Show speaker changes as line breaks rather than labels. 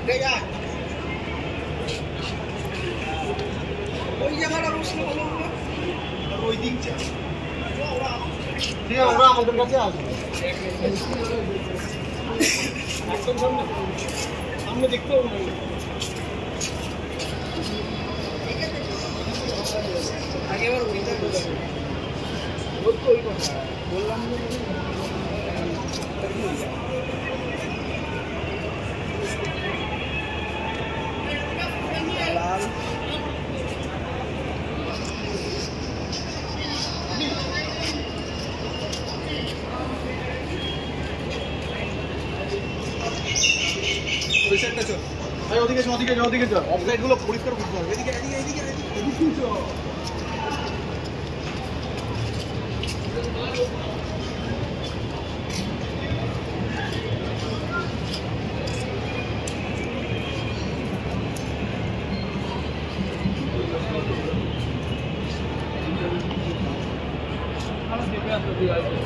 ওই জায়গাটা বসলে ভালো হবে, ওই দিকটা
ওরা আমাদের কাছে আসবে একদম সামনে সামনে দেখতে হবে না।
আগেবার ওইটা বলছি বললাম লাল
ওই সাইডটা চল ভাই, ওদিকে চল, ওদিকে চল, ওদিকে চল। অফসাইড গুলো পরিষ্কার করতে হবে। এদিকে এদিকে এদিকে এদিকে চল।
ভালো দেখে আসতে